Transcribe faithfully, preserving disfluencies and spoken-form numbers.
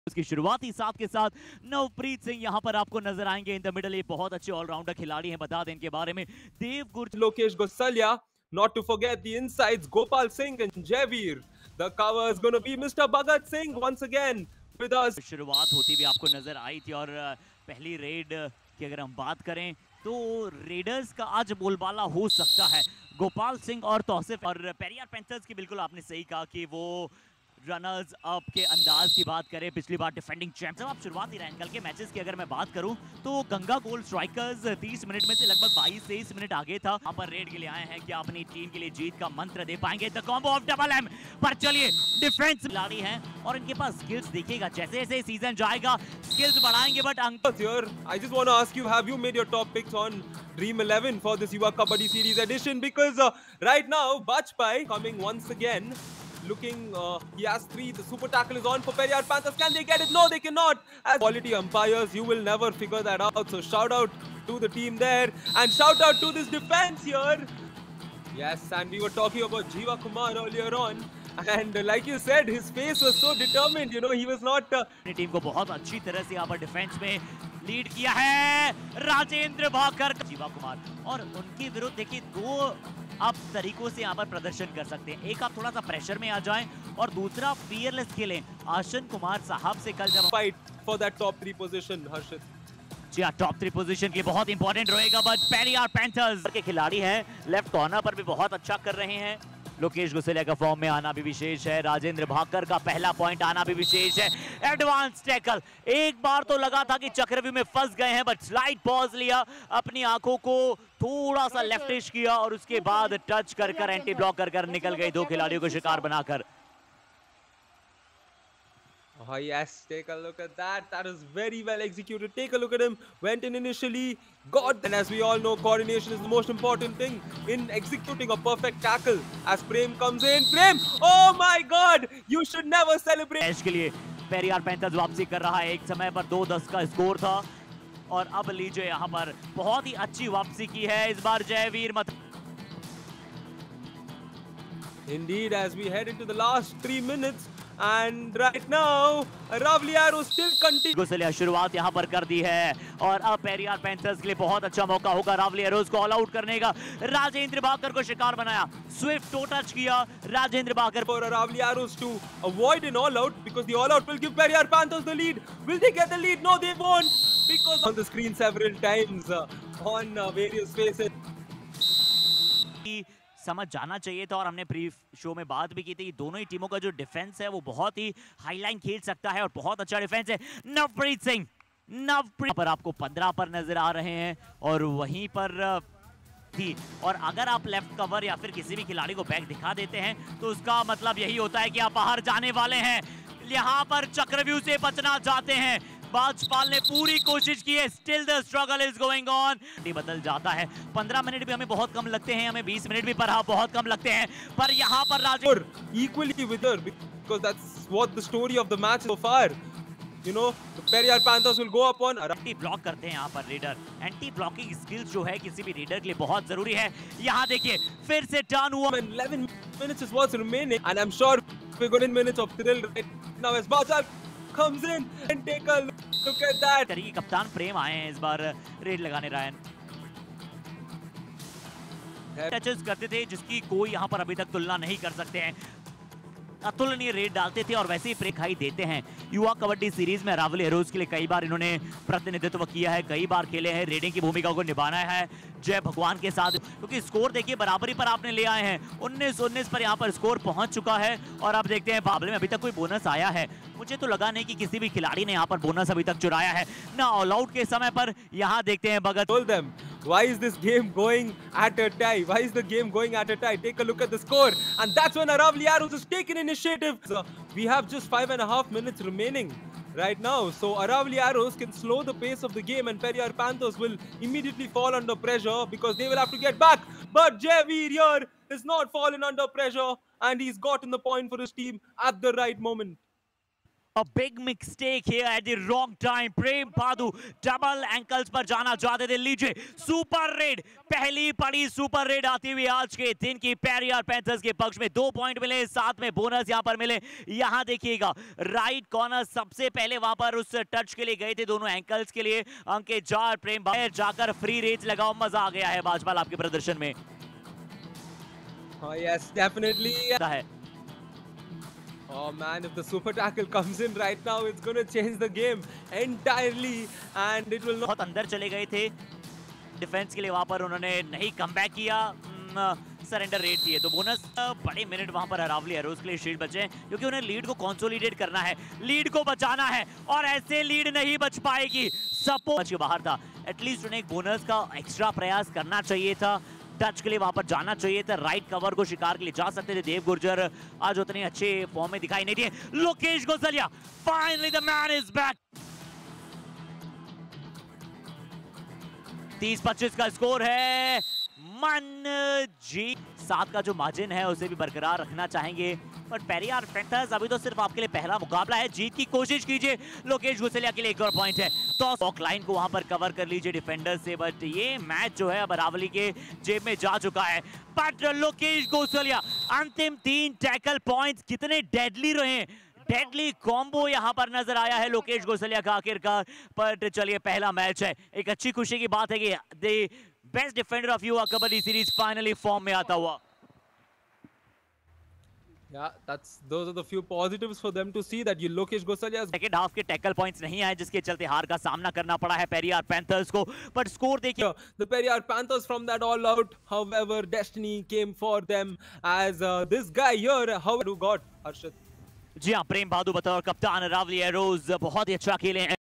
उसकी शुरुआती साथ के साथ नवप्रीत सिंह यहां पर आपको नजर आएंगे इन द मिडल। ये बहुत अच्छे ऑलराउंडर खिलाड़ी हैं, बता दें इनके बारे में। देव गुर्ज, Lokesh Gosalia, not to forget the insides, Gopal Singh and Javeer. The cover is going to be Mister Bhagat Singh once again with us. शुरुआत होती भी आपको नजर आई थी और पहली रेड की अगर हम बात करें तो रेडर्स का आज बोलबाला हो सकता है गोपाल सिंह और तौसिफ। और पेरियार पैंथर्स की बिल्कुल आपने सही कहा कि वो रनर्स अप के अंदाज की बात करें, पिछली बार डिफेंडिंग चैंप। जब आप शुरुआती रैंक कल के मैचेस की अगर मैं बात करूं तो गंगा गोल्ड स्ट्राइकर्स तीस मिनट में से लगभग बाईस तेईस मिनट आगे था। यहाँ पर रेड के लिए आए हैं कि अपनी टीम के लिए जीत का मंत्र दे पाएंगे। The combo of double M पर चलिए डिफेंस खिलाड़ी हैं और इनके पास स्किल्स देखिएगा, जैसे जैसे सीजन जाएगा स्किल्स बढ़ाएंगे। But Here, I just want to ask you, have you made your top picks on Dream eleven for this Yuva Kabaddi Series edition? Because uh, right now, Bajpai coming once again. Looking, uh, he has three. The super tackle is on for Periyar Panthers. Can they get it? No, they cannot. As quality umpires, you will never figure that out. So shout out to the team there, and shout out to this defense here. Yes, and we were talking about Jiva Kumar earlier on, and uh, like you said, his face was so determined. You know, he was not. Uh, अपनी team को बहुत अच्छी तरह से यहाँ पर defence में lead किया है राजेंद्र भाकर, जीवा कुमार। और उनके विरुद्ध देखिए दो आप तरीकों से यहाँ पर प्रदर्शन कर सकते हैं। एक आप थोड़ा सा प्रेशर में आ जाएं और दूसरा फियरलेस खेलें। आशन कुमार साहब से कल जब fight for that top three position, Harshit. जी हाँ, टॉप थ्री पोजीशन के बहुत इंपॉर्टेंट रहेगा। बट पेरियार पैंथर्स के खिलाड़ी हैं, लेफ्ट कॉर्नर पर भी बहुत अच्छा कर रहे हैं। लोकेश गुसेलिया का फॉर्म में आना भी विशेष है, राजेंद्र भाकर का पहला पॉइंट आना भी विशेष है। एडवांस टैकल, एक बार तो लगा था कि चक्रव्यूह में फंस गए हैं, बट स्लाइड पॉज लिया, अपनी आंखों को थोड़ा सा लेफ्टिश किया और उसके बाद टच कर कर एंटी ब्लॉक कर कर निकल गए दो खिलाड़ियों को शिकार बनाकर। Oh yes, take a look at that. That is very well executed. Take a look at him. Went in initially, got, and as we all know, coordination is the most important thing in executing a perfect tackle. As Prem comes in, Prem! Oh my God! You should never celebrate. Match के लिए Periyar panthers वापसी कर रहा है। एक समय पर दो दस का स्कोर था और अब लीजिए यहाँ पर बहुत ही अच्छी वापसी की है इस बार जयवीर मत। Indeed, as we head into the last three minutes. And right now, Ravli Arrow still continues. गुसेलिया शुरुआत यहां पर कर दी है और अब पेरियार पैंथर्स के लिए बहुत अच्छा मौका होगा रावली एरोज को ऑल आउट करने का। राजेंद्र भाकर को शिकार बनाया, स्विफ्ट टो टच किया Rajendra Bhaker. For Ravli Arrows to avoid an all out, because the all out will give Periyar Panthers the lead. Will they get the lead? No, they won't, because on the screen several times uh, on uh, various faces. समझ जाना चाहिए था और हमने pre show में बात भी की थी, दोनों ही टीमों का जो डिफेंस है वो बहुत ही हाईलाइन खेल सकता है और बहुत अच्छा डिफेंस है। नवप्रीत सिंह, नवप्रीत पर आपको पंद्रह पर नजर आ रहे हैं और वहीं पर थी। और अगर आप लेफ्ट कवर या फिर किसी भी खिलाड़ी को बैक दिखा देते हैं तो उसका मतलब यही होता है कि आप बाहर जाने वाले हैं। यहाँ पर चक्रव्यूह से बचना चाहते हैं, बाजपाल ने पूरी कोशिश की है, still the struggle is going on. बदल जाता है, पंद्रह मिनट भी हमें बहुत कम लगते हैं, हमें बीस मिनट भी पर हाँ बहुत कम लगते हैं। पर यहाँ पर Rajendra equally with her, because that's what the story of the match so far. You know, the Periyar Panthers will go up on. Anti block करते हैं यहाँ पर रेडर। एंटी ब्लॉकिंग स्किल्स जो है किसी भी रेडर के लिए बहुत जरूरी है। यहाँ देखिए फिर से टर्न हुआ। eleven minutes is what's remaining, and I'm sure we're good in minutes of thrill right now as Bajal comes in and take a look at that. तरीके कप्तान प्रेम आए हैं इस बार रेड लगाने। रायन टचेस करते थे जिसकी कोई यहाँ पर अभी तक तुलना नहीं कर सकते हैं। अतुलनीय रेड डालते थे और वैसे ही प्रेखाई देते हैं। युवा कबड्डी सीरीज में रावली हेरोज के लिए कई बार इन्होंने प्रतिनिधित्व किया है, कई बार खेले हैं, रेडिंग की भूमिका को निभाना है जय भगवान के साथ, क्योंकि स्कोर देखिए बराबरी पर आपने ले आए हैं। उन्नीस उन्नीस पर यहाँ पर स्कोर पहुंच चुका है और अब देखते हैं बाबले में अभी तक कोई बोनस आया है। मुझे तो लगा नहीं कि किसी भी खिलाड़ी ने यहाँ पर बोनस अभी तक चुराया है ना ऑल आउट के समय पर। यहाँ देखते हैं Bhagat. Told them, why is this game going at a tie? Why is the game going at a tie? Take a look at the score, and that's when Ravli Arrows has taken initiative. So we have just five and a half minutes remaining right now, so Aravali Arrows can slow the pace of the game, and Periyar Panthers will immediately fall under pressure because they will have to get back. But Javeer here is not fallen under pressure, and he's gotten the point for his team at the right moment. A big mistake here at the wrong time. Prem Bhadu double ankles पर जाना चाहते थे. लीजिए super red, पहली पड़ी super red आती हुई आज के दिन की पेरियार पैंथर्स के पक्ष में. दो पॉइंट मिले, साथ में बोनस यहां पर मिले. यहां देखिएगा राइट कॉर्नर सबसे पहले वहां पर उस टच के लिए गए थे दोनों एंकल्स के लिए. अंकित जार प्रेम भादु जाकर फ्री रेंज लगाओ. मजा आ गया है बाजपाल आपके प्रदर्शन में. Oh yes, definitely. है Oh man, if the super tackle comes in right now, it's going to change the game entirely and it will not... बहुत अंदर चले गए थे डिफेंस के लिए. वहां पर उन्होंने नहीं कमबैक किया, सरेंडर रेट दिए. तो बोनस बड़े मिनट वहां पर अरावली एरोज के लिए शील्ड बचे क्योंकि उन्हें लीड को कंसोलिडेट करना है, लीड को बचाना है और ऐसे लीड नहीं बच पाएगी. सपोर्ट बाहर था, एटलीस्ट उन्हें एक बोनस का एक्स्ट्रा प्रयास करना चाहिए था. टच के लिए वहां पर जाना चाहिए था. राइट कवर को शिकार के लिए जा सकते थे. देव गुर्जर आज उतने अच्छे फॉर्म में दिखाई नहीं दिए. Lokesh Gosalia, finally the man is back. तीस पच्चीस का स्कोर है. मन जी सात का जो मार्जिन है उसे भी बरकरार रखना चाहेंगे. बट पेरियार पैंथर्स अभी तो सिर्फ आपके लिए पहला मुकाबला है. जीत की कोशिश कीजिए. लोकेश गोसलिया के लिए एक और पॉइंट है. तो स्टॉक लाइन को वहां पर कवर कर लीजिए डिफेंडर से. बट ये मैच जो है अब अरावली के जेब में जा चुका है. बट लोकेश गोसलिया अंतिम तीन टैकल पॉइंट्स कितने डेडली रहे. डेडली कॉम्बो यहां पर नजर आया है लोकेश गोसलिया का आखिरकार. पर चलिए पहला मैच है. एक अच्छी खुशी की बात है कि द बेस्ट डिफेंडर ऑफ युवा कबड्डी सीरीज फाइनली फॉर्म में आता हुआ. Yeah, that's those are the few positives for them to see that you Lokesh Gosalia. Second half के टैकल पॉइंट्स नहीं आए जिसके चलते हार का सामना करना पड़ा है पेरियार पैंथर्स को. बट स्कोर देखिए, the Periyar Panthers from that all out, however destiny came for them as uh, this guy here how who got Harshit. जी हाँ, प्रेम भादु बतौर कप्तान अरावली एरोज बहुत ही अच्छा खेले हैं.